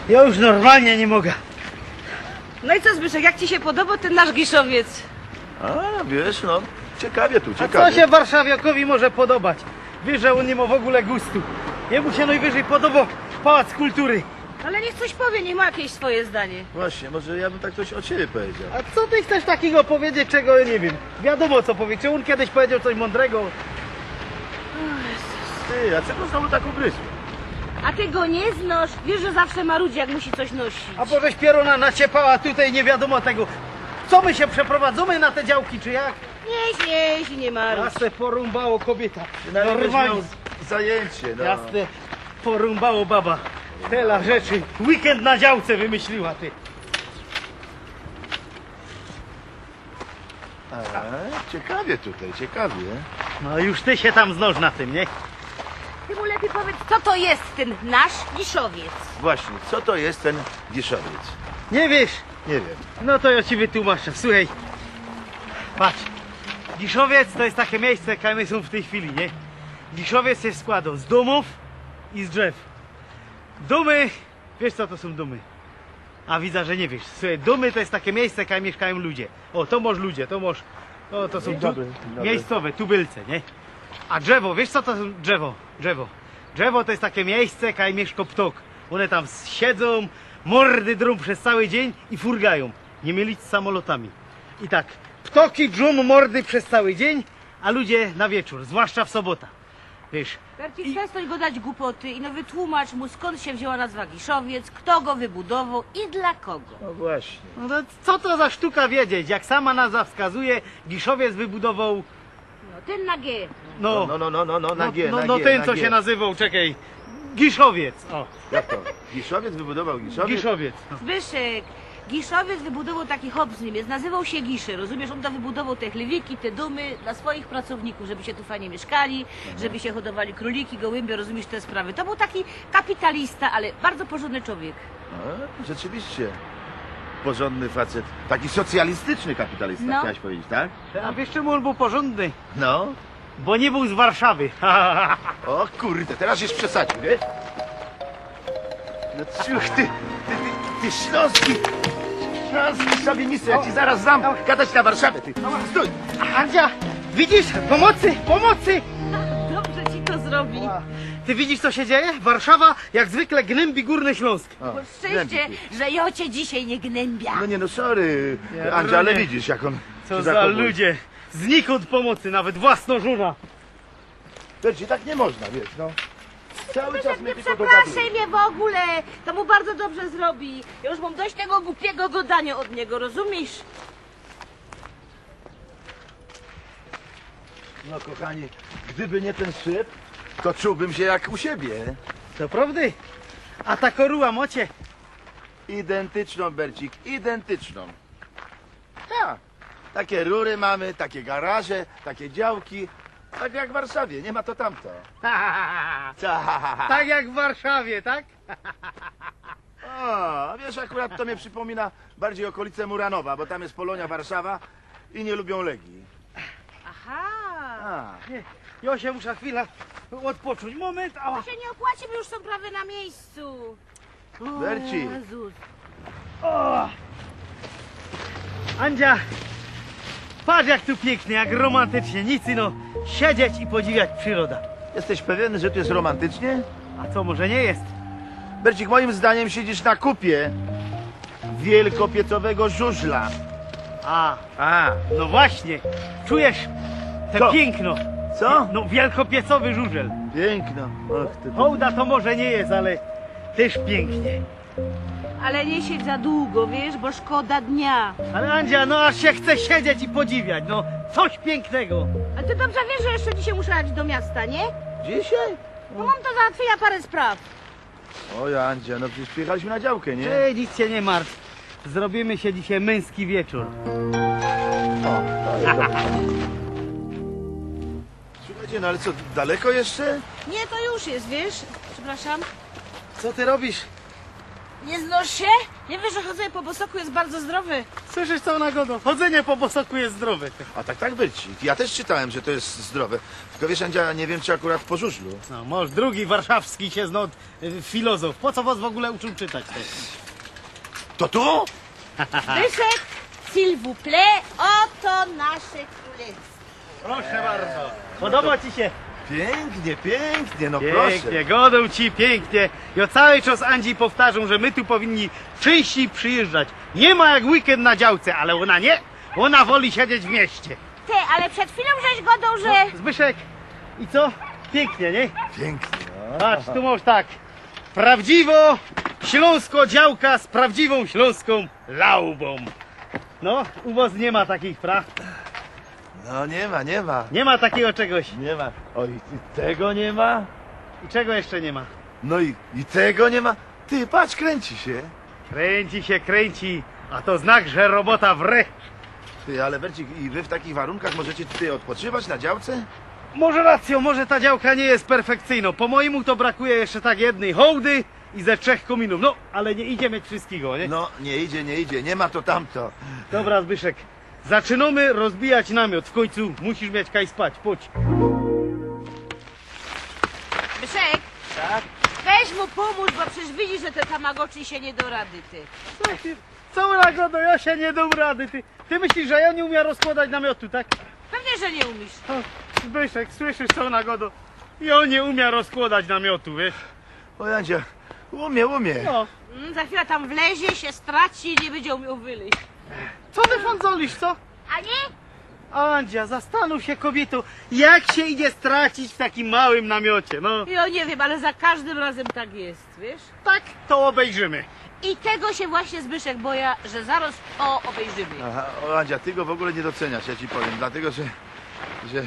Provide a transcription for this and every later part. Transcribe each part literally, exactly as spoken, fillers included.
Ja już normalnie nie mogę. No i co, Zbyszek, jak ci się podoba ten nasz Giszowiec? A, wiesz, no, ciekawie tu, A ciekawie. co się warszawiakowi może podobać? Wiesz, że on nie ma w ogóle gustu. Jemu się najwyżej podobał Pałac Kultury. Ale niech coś powie, nie ma jakieś swoje zdanie. Właśnie, może ja bym tak coś o ciebie powiedział. A co ty chcesz takiego powiedzieć, czego ja nie wiem? Wiadomo co powie. Czy on kiedyś powiedział coś mądrego? Ty, a czego znowu tak ugryzł? A ty go nie znosz, wiesz, że zawsze marudzi, jak musi coś nosić. A pożeś pieruna naciepała tutaj nie wiadomo tego. Co my się przeprowadzamy na te działki, czy jak? Nie śmiej się, nie marudź. Jasne porąbało kobieta. Normalnie. Normalnie. Zajęcie, no. Jasne porąbało baba. Tyle rzeczy. Weekend na działce wymyśliła ty. A, ciekawie tutaj, ciekawie. No już ty się tam znosz na tym, nie? Ty mu lepiej powiedz, co to jest ten nasz Giszowiec. Właśnie, co to jest ten Giszowiec? Nie wiesz? Nie wiem. No to ja ci wytłumaczę. Słuchaj. Patrz. Giszowiec to jest takie miejsce, jakie my są w tej chwili, nie? Giszowiec się składał z domów i z drzew. Domy, wiesz co to są domy? A widzę, że nie wiesz. Słuchaj, domy to jest takie miejsce, jakie mieszkają ludzie. O, to może ludzie, to może... O, to są Dzień tu, dobry, dzień dobry. miejscowe, tubylce, nie? A drzewo, wiesz co to są drzewo? Drzewo. Drzewo to jest takie miejsce, jakie mieszka ptok. One tam siedzą, mordy drą przez cały dzień i furgają. Nie mylić z samolotami. I tak, ptoki drzą mordy przez cały dzień, a ludzie na wieczór, zwłaszcza w sobotę. Wiesz, Berci, przestań go dać głupoty i no wytłumacz mu, skąd się wzięła nazwa Giszowiec, kto go wybudował i dla kogo. No właśnie. no to co to za sztuka wiedzieć? Jak sama nazwa wskazuje, Giszowiec wybudował, No ten na G. no, No, no, no, no, no, na no, G, no, na no G, ten na co G. się nazywał, czekaj, Giszowiec, o, Jak to? Giszowiec wybudował Giszowiec? Giszowiec. No. Zbyszek, Giszowiec wybudował taki hop z Niemiec, nazywał się Giszy, rozumiesz? On to wybudował te chlewiki, te domy dla swoich pracowników, żeby się tu fajnie mieszkali, żeby się hodowali króliki, gołębie, rozumiesz te sprawy. To był taki kapitalista, ale bardzo porządny człowiek. A, rzeczywiście. Porządny facet. Taki socjalistyczny kapitalista, No. chciałaś powiedzieć, tak? A wiesz czemu on był porządny? No. Bo nie był z Warszawy. O kurde, teraz już przesadził, nie? No ciuch, ty, ty, ty, ty śląski, śląski szowinista, ja ci zaraz dam gadać na Warszawę, ty. Stój! Andzia, widzisz? Pomocy, pomocy! Dobrze ci to zrobi. Ty widzisz co się dzieje? Warszawa jak zwykle gnębi Górny Śląsk. O, Bo szczęście, że ja cię dzisiaj nie gnębia. No nie no, sorry, Ja Andzia, ale nie. widzisz jak on Co się za zachowuje. ludzie. Znikąd pomocy, nawet własnożona. Wiesz, tak nie można, wiesz, no. Cały czas mnie Nie tylko przepraszaj dogaduje. mnie w ogóle, to mu bardzo dobrze zrobi. Ja już mam dość tego głupiego gadania od niego, rozumiesz? No kochani, gdyby nie ten szyb, to czułbym się jak u siebie. To prawdy? A ta koruła mocie. Identyczną, Bercik, identyczną. Tak. Takie rury mamy, takie garaże, takie działki. Tak jak w Warszawie, nie ma to tamto. Ta. Tak jak w Warszawie, tak? O, wiesz, akurat to mnie przypomina bardziej okolice Muranowa, bo tam jest Polonia Warszawa i nie lubią Legii. Aha. A, Nie, ja się muszę chwilę odpocząć. Moment, ała. To się nie opłaci, bo już są prawie na miejscu. O, Berci. Jezus. O! Andzia, patrz jak tu pięknie, jak romantycznie. Nic no, siedzieć i podziwiać przyroda. jesteś pewien, że tu jest romantycznie? A co, może nie jest? Bercik, moim zdaniem siedzisz na kupie wielkopiecowego żużla. A, A, no właśnie, czujesz te Co? piękno. co? No wielkopiecowy żużel. Piękno. Och, ty, ty. Hołda to może nie jest, ale też pięknie. Ale nie siedź za długo, wiesz, bo szkoda dnia. Ale Andzia, no aż się chce siedzieć i podziwiać, no coś pięknego. A ty dobrze wiesz, że jeszcze dzisiaj muszę jechać do miasta, nie? Dzisiaj? Bo mam do załatwienia parę spraw. Oj, Andzia, no przecież przyjechaliśmy na działkę, nie? Ej, nic się nie martw. Zrobimy się dzisiaj męski wieczór. Słuchajcie, no ale co, daleko jeszcze? Nie, to już jest, wiesz? Przepraszam. Co ty robisz? Nie znosz się? Nie wiesz, że chodzenie po bosoku jest bardzo zdrowe. Słyszysz co, Nagodo? Chodzenie po bosoku jest zdrowe. A tak, tak, Bercik. Ja też czytałem, że to jest zdrowe. Tylko wiesz, Andzia, nie wiem, czy akurat po żużlu. No, może drugi warszawski się znał y, filozof. Po co was w ogóle uczył czytać? To? To tu? Zbyszek, s'il vous plaît, oto nasze królestwo. Proszę bardzo. Podoba ci się? Pięknie, pięknie, no proszę. Pięknie, godą ci pięknie. Ja cały czas Andzi powtarzam, że my tu powinni częściej przyjeżdżać. Nie ma jak weekend na działce, ale ona nie. Ona woli siedzieć w mieście. Ty, ale przed chwilą żeś godą, że... Zbyszek, i co? Pięknie, nie? Pięknie. Patrz, tu masz tak. Prawdziwo śląsko działka z prawdziwą śląską laubą. No, u was nie ma takich praw. No nie ma, nie ma. Nie ma takiego czegoś. Nie ma. Oj, i tego nie ma? I czego jeszcze nie ma? No i, i tego nie ma? Ty, patrz, kręci się. Kręci się, kręci. A to znak, że robota wre. Ty, ale Bercik, i wy w takich warunkach możecie tutaj odpoczywać na działce? Może racją, może ta działka nie jest perfekcyjna. Po mojemu to brakuje jeszcze tak jednej hołdy i ze trzech kominów. No, ale nie idzie mieć wszystkiego, nie? No, nie idzie, nie idzie, nie ma to tamto. Dobra, Zbyszek. Zaczynamy rozbijać namiot. W końcu musisz mieć kaj spać. Chodź. Zbyszek, Tak? weź mu pomóż, bo przecież widzisz, że te tamagotchi się nie do rady, ty. Co Nagodo, ja się nie dam rady. Ty, ty myślisz, że ja nie umiem rozkładać namiotu, tak? Pewnie, że nie umiesz. O, Zbyszek, słyszysz co, Nagodo? Ja nie umiem rozkładać namiotu, wiesz? O, Andzia, umie, umie. No, Mm, za chwilę tam wlezie, się straci i nie będzie umiał wyleźć. co ty fanzolisz, co? A nie? Andzia, zastanów się, kobieto, jak się idzie stracić w takim małym namiocie, no. Ja nie wiem, ale za każdym razem tak jest, wiesz? Tak, to obejrzymy. I tego się właśnie Zbyszek boja, że zaraz o obejrzymy. Aha, o, Andzia, ty go w ogóle nie doceniasz, ja ci powiem, dlatego, że... że...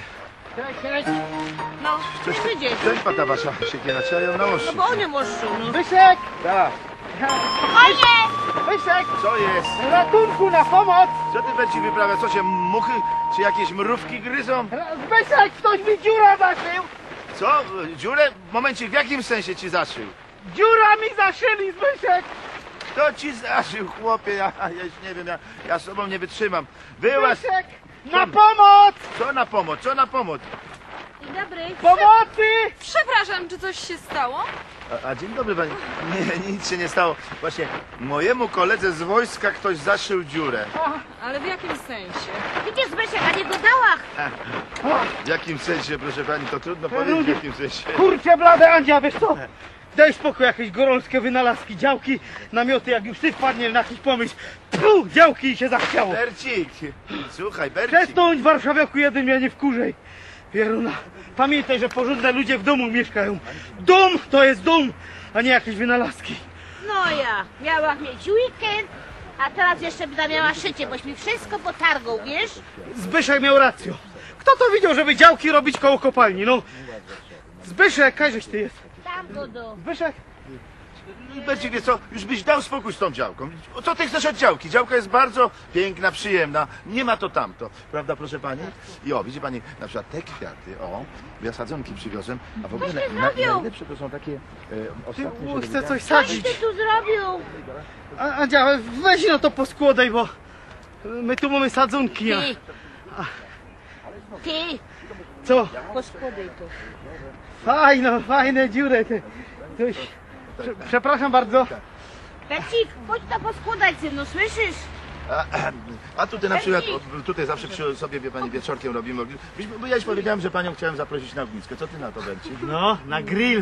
No, Coś nie wyjdzie. Czerpa ta wasza siekiera, trzeba ją nałożyć. No bo one moszczą, no. Zbyszek! Tak, Fajnie! Zbyszek! co jest? Ratunku, na pomoc! Co ty Bercik wyprawia? Co się, muchy czy jakieś mrówki gryzą? Zbyszek, ktoś mi dziura zaszył! Co? Dziurę? Momencik, w jakim sensie ci zaszył? Dziura mi zaszyli, Zbyszek! Kto ci zaszył, chłopie? Ja, ja już nie wiem, ja, ja z sobą nie wytrzymam. Wyłaź! Zbyszek, na pomoc! Co na pomoc? Co na pomoc? Dzień dobry. Pomocy! Przepraszam, czy coś się stało? A, a dzień dobry pani. Nie, nic się nie stało. Właśnie mojemu koledze z wojska ktoś zaszył dziurę. Ale w jakim sensie? Widzisz Zbyszek, a nie go dałach. W jakim sensie, proszę pani, to trudno powiedzieć w jakim sensie. Kurczę blade, Andzia, wiesz co? Daj spokój, jakieś gorączkie wynalazki, działki, namioty, jak już ty wpadniesz na jakiś pomysł. Puh, działki i się zachciało. Bercik! Słuchaj, Bercik! Przestąć, warszawiaku jeden, ja nie wkurzej. Pieruna, pamiętaj, że porządne ludzie w domu mieszkają. Dom to jest dom, a nie jakieś wynalazki. No ja, miałam mieć weekend, a teraz jeszcze będę miała szycie, boś mi wszystko potargał, wiesz? Zbyszek miał rację. Kto to widział, żeby działki robić koło kopalni, no? Zbyszek, kajżeś ty jest. Tam go do... Zbyszek, Bercik, wiesz co, już byś dał spokój z tą działką. O co ty chcesz od działki? Działka jest bardzo piękna, przyjemna. Nie ma to tamto. Prawda, proszę pani? I o, widzi pani, na przykład te kwiaty, o, ja sadzonki przywiozłem, a w ogóle Tośmy na, na, zrobił. najlepsze to są takie e, ty ostatnie, o, że chcę coś Coś sadzić. ty tu zrobił? A- Andzia, weź no to poskładaj, bo my tu mamy sadzonki, a Ty. Ty, co? poskładaj to. Fajno, fajne dziury. Ty. Tuś. Prze- Przepraszam bardzo. Becik, chodź to poskładaj, no słyszysz? A, a tutaj na przykład, o, tutaj zawsze przy sobie, wie pani, wieczorkiem robimy. Byśmy- Bo ja już powiedziałem, że panią chciałem zaprosić na ognisko. Co ty na to, Bercik? No, na grill.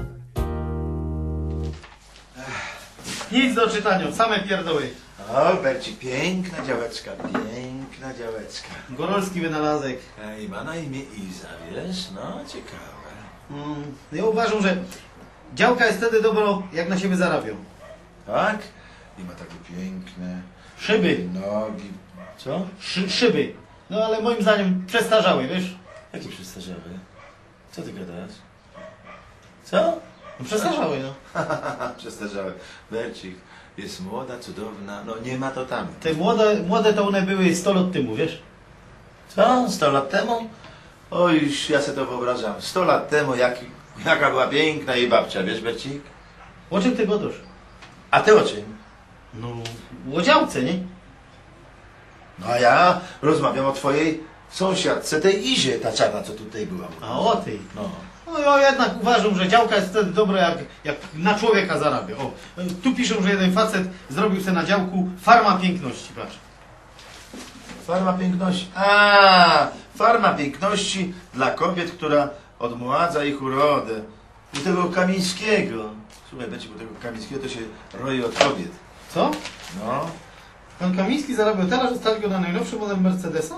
Nic do czytania, same pierdoły. O, Bercik, piękna działeczka, piękna działeczka. Gorolski wynalazek. I ma na imię Iza, wiesz? No, ciekawe. Mm, ja uważam, że działka jest wtedy dobro, jak na siebie zarabią. Tak? I ma takie piękne Szyby. nogi. Co? Szy, szyby. No ale moim zdaniem przestarzały, wiesz? Jakie przestarzały? Co ty gadasz? Co? No przestarzały, no. Przestarzały. Bercik jest młoda, cudowna, no nie ma to tam. Te młode, młode to one były sto lat temu, wiesz? Co? Sto lat temu? Oj, ja sobie to wyobrażam. Sto lat temu, jak, jaka była piękna jej babcia, wiesz, Bercik? O czym ty godasz? A ty o czym? No, o działce, nie? No a ja rozmawiam o twojej sąsiadce, tej Izie, ta czarna, co tutaj była. A o tej. No. No ja jednak uważam, że działka jest wtedy dobra, jak, jak na człowieka zarabia. O, tu piszą, że jeden facet zrobił sobie na działku farma piękności, patrz. Farma piękności. A, farma piękności dla kobiet, która odmładza ich urodę. U tego Kamińskiego. Słuchaj, będzie u tego Kamińskiego to się roi od kobiet. Co? No. Pan Kamiński zarabiał tyle, że stać go na najnowszy model Mercedesa?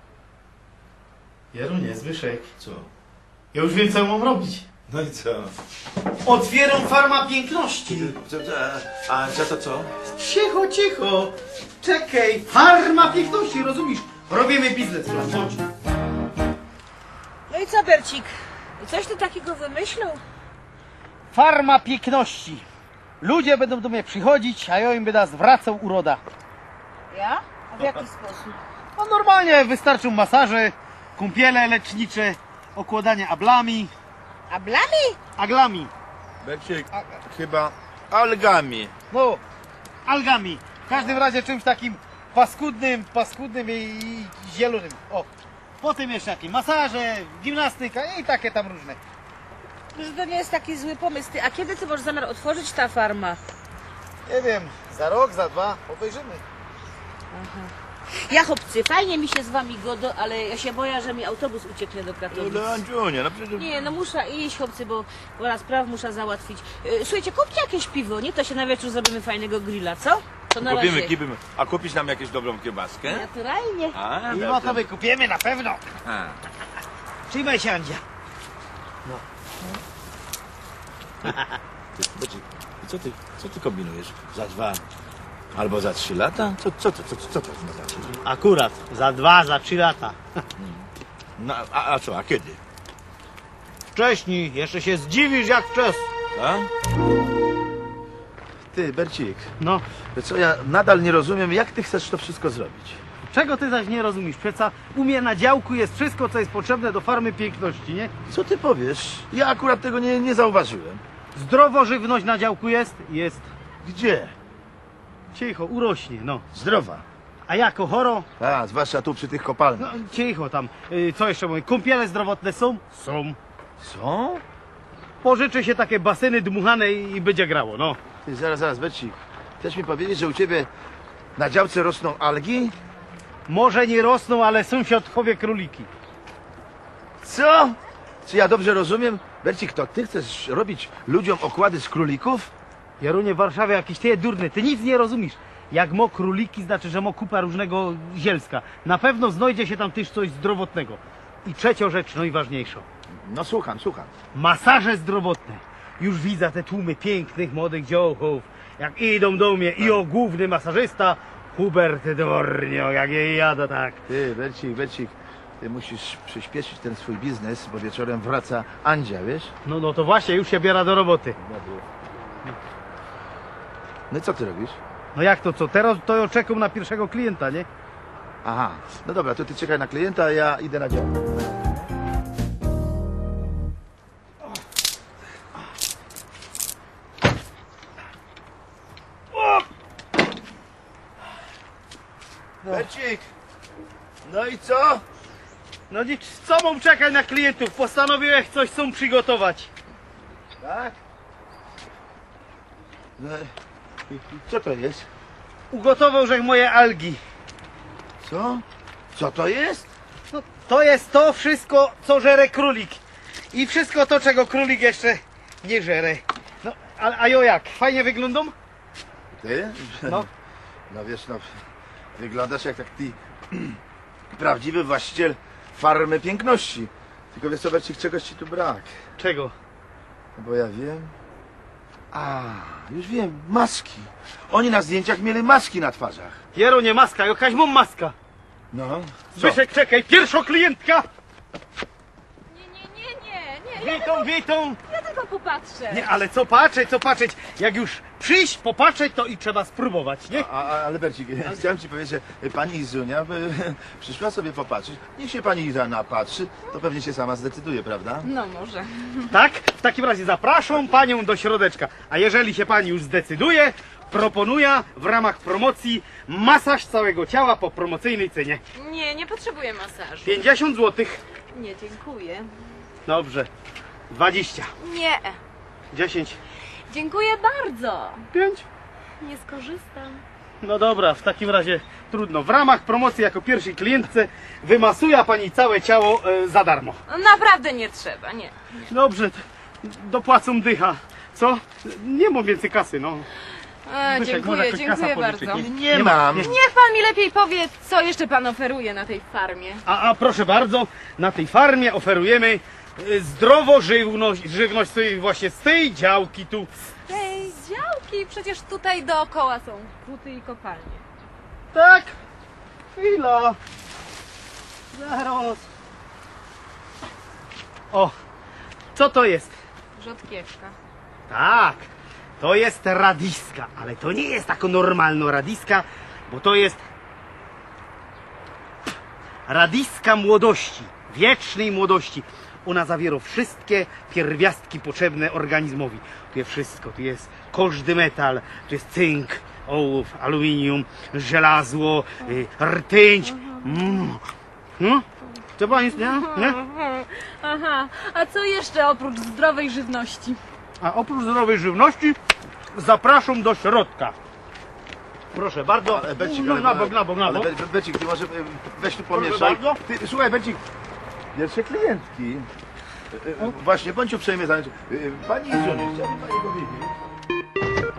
Jeru, nie, Zbyszek. Co? Ja już wiem, co mam robić. No i co? Otwieram farma piękności. Co, co a, a co to co? Cicho, cicho. Czekaj, farma piękności, rozumiesz? Robimy biznes, plan, chodź. No i co, Bercik? Coś ty takiego wymyślił? Farma piękności. Ludzie będą do mnie przychodzić, a ja im będę zwracał uroda. Ja? A w jaki sposób? No normalnie wystarczą masaże, kąpiele lecznicze, okładanie ablami, A blami? aglami, Bercik, chyba algami. no, algami. W każdym razie czymś takim paskudnym, paskudnym i, i zielonym. O, potem jeszcze jakieś masaże, gimnastyka i takie tam różne. Że to nie jest taki zły pomysł. Ty, a kiedy ty masz zamiar otworzyć ta farma? Nie wiem, za rok, za dwa, obejrzymy. Ja chłopcy, fajnie mi się z wami godo, ale ja się boję, że mi autobus ucieknie do Katowic. No Andziunia, no przecież... Nie, no muszę iść, chłopcy, bo pora spraw muszę załatwić. E, Słuchajcie, kupcie jakieś piwo, nie? To się na wieczór zrobimy fajnego grilla, co? To na Kupimy, razie. kupimy. A kupisz nam jakąś dobrą kiełbaskę? Naturalnie. A, I no dobrze. to wykupimy na pewno. A. Trzymaj się, Andzia. Bercik, co ty, co ty kombinujesz? Za dwa albo za trzy lata? Co, co, co, co, co to ma znaczyć? Akurat, za dwa, za trzy lata. No, a, a co, a kiedy? Wcześniej, jeszcze się zdziwisz jak wczes. A? Ty, Bercik, No, to co, ja nadal nie rozumiem, jak ty chcesz to wszystko zrobić? czego ty zaś nie rozumiesz? Przeca u mnie na działku jest wszystko, co jest potrzebne do farmy piękności, nie? Co ty powiesz? Ja akurat tego nie, nie zauważyłem. Zdrowo żywność na działku jest? Jest. Gdzie? Cicho, urośnie, no. Zdrowa. A jako choro? A, zwłaszcza tu przy tych kopalniach. No, cicho tam. Y, co jeszcze mówię? Kąpiele zdrowotne są? Są. Co? Pożyczy się takie baseny dmuchane i i będzie grało, no. Ty, zaraz, zaraz, Bercik. Chcesz mi powiedzieć, że u ciebie na działce rosną algi? Może nie rosną, ale sąsiad chowie króliki. Co? Czy ja dobrze rozumiem? Bercik, to ty chcesz robić ludziom okłady z królików? Jarunie, w Warszawie jakiś ty durny, ty nic nie rozumiesz. Jak mo króliki, znaczy, że mo kupa różnego zielska. Na pewno znajdzie się tam też coś zdrowotnego. I trzecia rzecz, no i ważniejsza. No słucham, słucham. Masaże zdrowotne. Już widzę te tłumy pięknych, młodych dziołchów, jak idą do mnie i o główny masażysta, Hubert Dwornio, jak je jada tak. Ty, Bercik, Bercik, ty musisz przyspieszyć ten swój biznes, bo wieczorem wraca Andzia, wiesz? No, no to właśnie, już się biera do roboty. No i co ty robisz? No jak to co, teraz to ja czekam na pierwszego klienta, nie? Aha, no dobra, to ty czekaj na klienta, a ja idę na działkę. Bercik, no i co? No nic, co mam czekać na klientów? Postanowiłem coś są przygotować. Tak? No, i- i co to jest? Ugotował, że moje algi. Co? Co to jest? No, to jest to wszystko, co żere królik. I wszystko to, czego królik jeszcze nie żere. No, a, a jo jak? Fajnie wyglądam? Ty? No. No wiesz, no, wyglądasz jak taki prawdziwy właściciel farmy piękności. Tylko wiesz co, Bercik, czegoś ci tu brak. Czego? No bo ja wiem. A, już wiem, maski. Oni na zdjęciach mieli maski na twarzach. Jero, nie maska, jakaś mam maska. No, co? Zbyszek, czekaj, pierwsza klientka! Nie, nie, nie, nie, nie, ja, Witam, witam! ja tylko popatrzę. Nie, ale co patrzeć, co patrzeć? Jak już przyjść, popatrzeć, to i trzeba spróbować, nie? A, a, ale Bercik, ja chciałem ci powiedzieć, że pani Izunia by przyszła sobie popatrzeć. Niech się pani Iza napatrzy, to pewnie się sama zdecyduje, prawda? No może. Tak? W takim razie zapraszam panią do środeczka. A jeżeli się pani już zdecyduje, proponuję w ramach promocji masaż całego ciała po promocyjnej cenie. Nie, nie potrzebuję masażu. pięćdziesiąt złotych. Nie, dziękuję. Dobrze. dwadzieścia. Nie. dziesięć. Dziękuję bardzo. pięć. Nie skorzystam. No dobra, w takim razie trudno. W ramach promocji jako pierwszej klientce wymasuje pani całe ciało e, za darmo. No, naprawdę nie trzeba, nie. Dobrze, t- dopłacą dycha. Co? Nie mam więcej kasy, no. A, Zbyszek, może dziękuję, jakoś kasa dziękuję pożyczyć, bardzo. nie? Nie, Nie ma- mam. nie. Niech pan mi lepiej powie, co jeszcze pan oferuje na tej farmie. A, a proszę bardzo, na tej farmie oferujemy e, zdrowo żywność, żywność sobie właśnie z tej działki tu. Tej działki, przecież tutaj dookoła są huty i kopalnie. Tak? Chwila. Zaraz. O, co to jest? Rzodkiewka. Tak, to jest radiska, ale to nie jest taka normalna radiska, bo to jest radiska młodości, wiecznej młodości. Ona zawiera wszystkie pierwiastki potrzebne organizmowi. Tu jest wszystko, tu jest każdy metal, tu jest cynk, ołów, aluminium, żelazo, y, rtęć. Mm. No? Co pani jest, nie? nie? Aha, a co jeszcze oprócz zdrowej żywności? A oprócz zdrowej żywności zapraszam do środka. Proszę bardzo. Ale Becik, no, ale, na bok, na bok, na ale bok. Be- Becik, ty może e, weź tu pomieszaj. bardzo. Ty, słuchaj, Becik, pierwsze klientki. E, e, Właśnie, bądź uprzejmy zająć. E, e, Pani Izunie, chciałbym pani powiedzieć.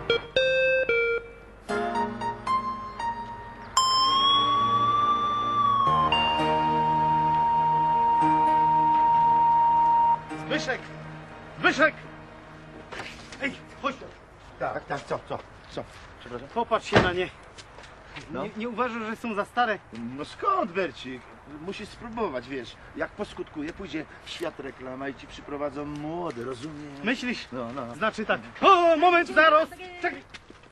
Zbyszek! Zbyszek! Ej, chodź tu. Tak, tak, co, co, co? Przepraszam. Popatrz się na nie. No. Nie, nie uważasz, że są za stare? No skąd, Bercik? Musisz spróbować, wiesz. Jak poskutkuje, pójdzie w świat reklama i ci przyprowadzą młode, rozumiesz? Myślisz? No, no. Znaczy tak. O, moment, zaraz! Czekaj!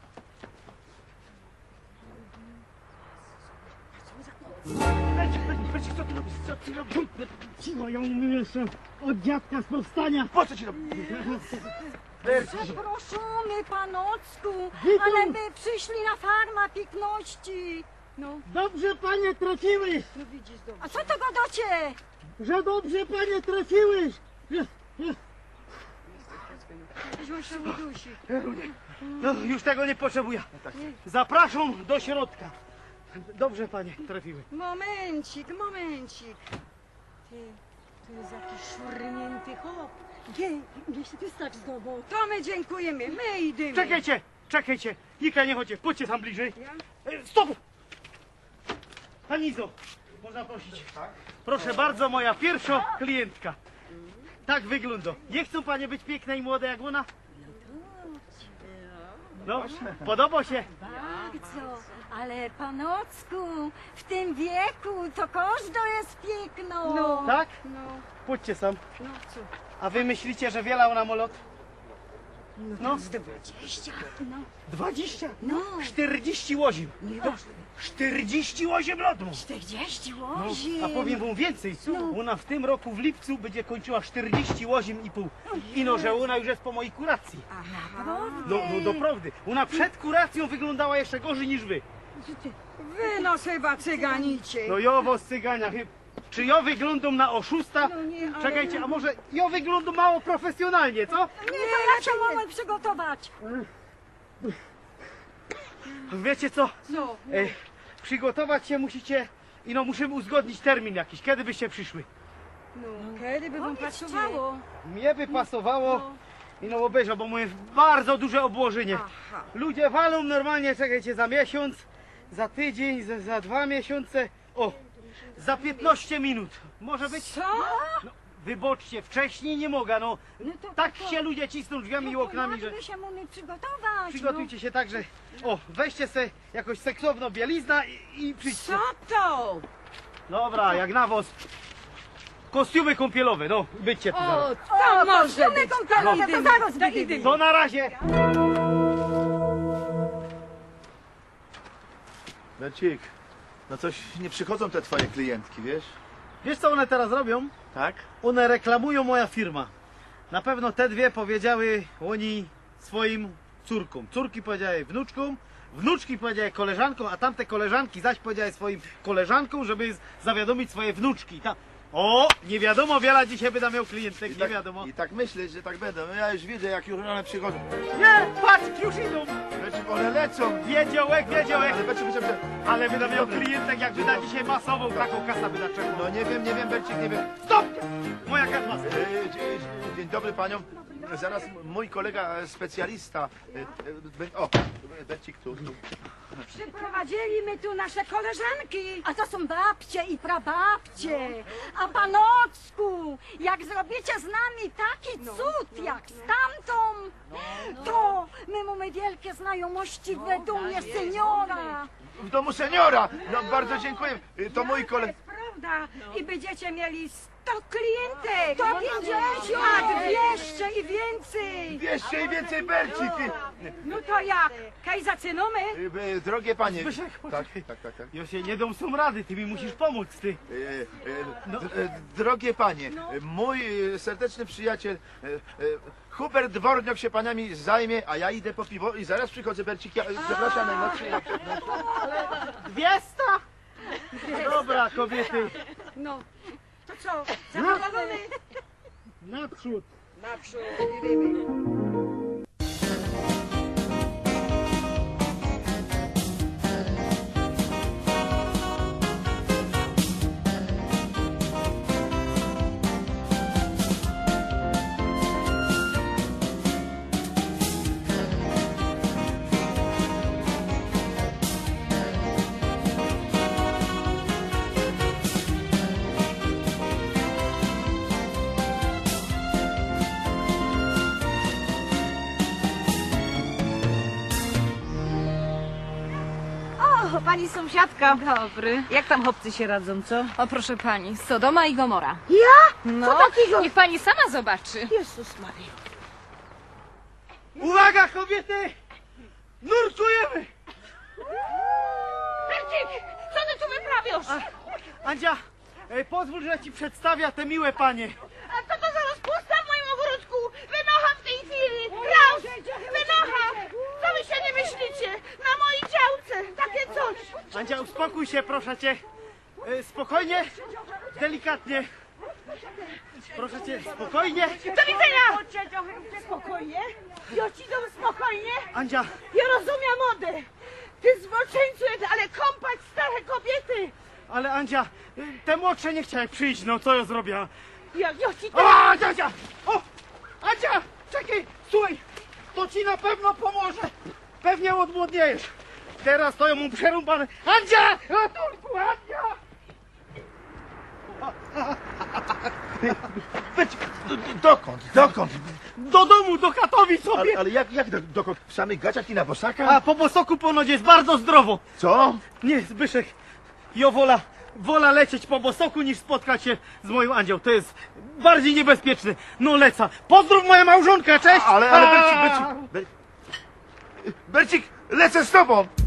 Becik, Becik, Becik, co ty robisz? Co ty robisz? Cicho, ja mówię jeszcze od dziadka z powstania. Po co ci robisz? Zaproszony panocku, Witam. ale by przyszli na farma pikności. No, Dobrze, panie, trafiłeś! no widzisz dobrze. A co to godocie? Że dobrze, panie, trafiłeś! Weź on się udusi. No, już tego nie potrzebuję. Zapraszam do środka. Dobrze, panie, trafiły. Momencik, momencik. Ty, to jest jakiś szurnięty chłop. Gdzie, gdzie się ty tak zdobył? To my dziękujemy, my idziemy. Czekajcie, czekajcie. Nika, nie chodźcie, chodźcie tam bliżej. Ja? E, Stop! Pani Izo, można prosić. Proszę bardzo, moja pierwsza klientka. Tak wygląda. Nie chcą panie być piękne i młode jak ona? No, podoba się. Bardzo, ale panocku, w tym wieku to każdy jest piękno. No, Tak? no, Pójdźcie sam. no co? A wy myślicie, że wiele ona ma lot? No, Dwadzieścia, no, dwadzieścia, no. czterdzieści łozin. czterdzieści łozin lotu. czterdzieści No, łozin. a powiem wam więcej, No. ona w tym roku w lipcu będzie kończyła czterdzieści łozin i pół. I no, że ona już jest po mojej kuracji. A naprawdę? No, no doprawdy. Ona przed kuracją wyglądała jeszcze gorzej niż wy. Wy no chyba cyganicie. No ja was cygania. chy- Czy ja wyglądam na oszusta? No nie, ale- Czekajcie, a może ja wyglądam mało profesjonalnie, co? Nie, to ja się mamy przygotować. Wiecie co? Co? E, przygotować się musicie i no musimy uzgodnić termin jakiś. Kiedy byście przyszły? No, kiedy by wam pasowało? Mnie by pasowało i no obejrzał, bo mówię bardzo duże obłożenie. Aha. Ludzie walą normalnie, czekajcie, za miesiąc, za tydzień, za, za dwa miesiące. O, za piętnaście minut. Może być? Co? No, wyboczcie, wcześniej nie mogę, no. No to- Tak to- się ludzie cisną drzwiami i No to oknami, że... jak by się mamy przygotować? Przygotujcie się tak, że... O, weźcie se jakoś seksowną bielizna i, i No. przyjdźcie. Co to? Dobra, jak nawóz. Kostiumy kąpielowe, no, byćcie tu zaraz. O, to może być. kąpielowe, to zaraz będziemy. To na razie. Bercik, no coś nie przychodzą te twoje klientki, wiesz? Wiesz co one teraz robią? Tak? One reklamują moja firma. Na pewno te dwie powiedziały oni swoim córkom, córki powiedziały wnuczkom, wnuczki powiedziały koleżankom, a tamte koleżanki zaś powiedziały swoim koleżankom, żeby z- zawiadomić swoje wnuczki. Ta... O, nie wiadomo, wiele dzisiaj będę miał klientek, I nie tak, wiadomo. I tak myślę, że tak będą. No ja już widzę, jak już one przychodzą. Nie, patrz, już idą. Bercik, one lecą. Wiedziołek, wiedziołek. Ale Bercik, Bercik, Bercik. Ale będę miał klientek, jak wyda dzisiaj masową taką kasę będę czekał. No nie wiem, nie wiem, Bercik, nie wiem. Stop! Moja karma. E, dzie- Dzień dobry paniom. Zaraz mój kolega e, specjalista. e, e, be- O, Bercik tu. tu. Przyprowadzili my tu nasze koleżanki. A to są babcie i prababcie. A panocku, jak zrobicie z nami taki cud jak z tamtą, to my mamy wielkie znajomości w dumie seniora. W domu seniora. No bardzo dziękuję. E, To mój To kolega. jest prawda. I będziecie mieli sto klientek. No, To pięćdziesiąt. A dwieście i więcej. Jeszcze i więcej Bercik. No to jak? Kaj zaczynamy? E, e, Drogie panie. Zbyszek, Tak, poczekaj. tak, tak, tak. Ja się nie dam są rady, ty mi musisz pomóc, ty. E, e, d- e, Drogie panie, e, mój e, serdeczny przyjaciel e, e, Hubert Dworniok się paniami zajmie, a ja idę po piwo i zaraz przychodzę, Bercik. Ja, e, przepraszam najmocniej. Ja, Dwiesta? Dobra, kobiety, No. To co? Zadowolony? naprzód. Naprzód, idziemy. O, pani sąsiadka. Dobry. Jak tam chłopcy się radzą, co? O proszę pani, Sodoma i Gomora. Ja? No, Co takiego? niech pani sama zobaczy. Jezus Maria. Uwaga, kobiety! Nurkujemy! Bercik, co ty tu wyprawiasz? Andzia, e, pozwól, że ci przedstawia te miłe panie. A co to za rozpusta w moim ogródku? Wynocha w tej chwili! Raus! Wynocha! Co wy się nie myślicie? Na mojej działce! Takie coś! Andzia, uspokój się, proszę cię. E, spokojnie, delikatnie. Proszę cię, spokojnie. Do widzenia! Spokojnie? Ja ci dam spokojnie? Andzia, Ja rozumiem modę! Ty zboczeńcu, ale kąpać stare kobiety! ale Andzia, e, te młodsze nie chciały przyjść, no co ja zrobię? Ja, ja ci O, to... Andzia, Andzia! O! Andzia! Czekaj! Słuchaj! To ci na pewno pomoże! Pewnie odmłodniejesz! Teraz to ją mu przerąbane! Andzia! Ratunku, Andzia! Bercik, d- d- dokąd, dokąd? Do domu, do Katowic sobie! Ale, ale jak, jak do, dokąd? W samych gaciach i na bosaka? A po bosoku ponoć jest bardzo zdrowo! Co? Nie, Zbyszek, jo wola, wola lecieć po bosoku niż spotkać się z moją Andzią. To jest bardziej niebezpieczne. No leca. Pozdrów moja małżonka, cześć! Ale, ale A! Bercik, Bercik, Ber... Bercik, lecę z tobą!